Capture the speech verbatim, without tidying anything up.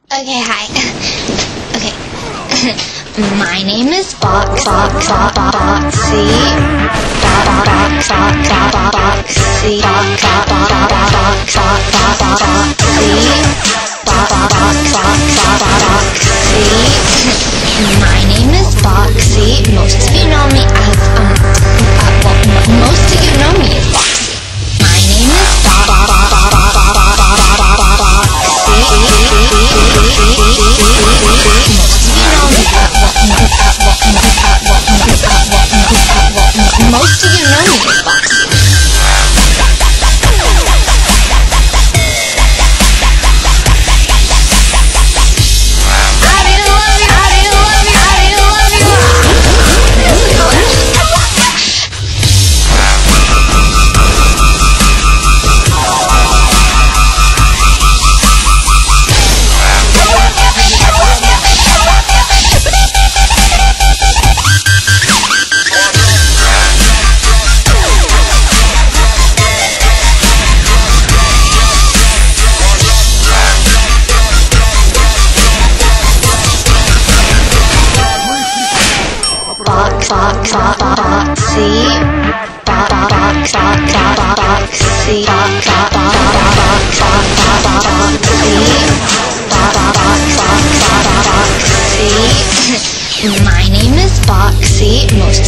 Okay, hi. Okay. My name is Box, Box, Box, Boxy. Box, Box, Box, Boxy. Box, Box, Box, Box, Boxy. Box, Box, Box, Boxy. My name is Boxy. Most of you know me as, um, uh, well, m- most of you know me as Boxy. My name is Box, Box, Box, Box, most of you know me as Boxy. I really love you, I really love you, I really love you. Box, box, box, Boxy. Box, box, box, Boxy. Box, box, box, Boxy. Box, box, box, Boxy. My name is Boxy. Most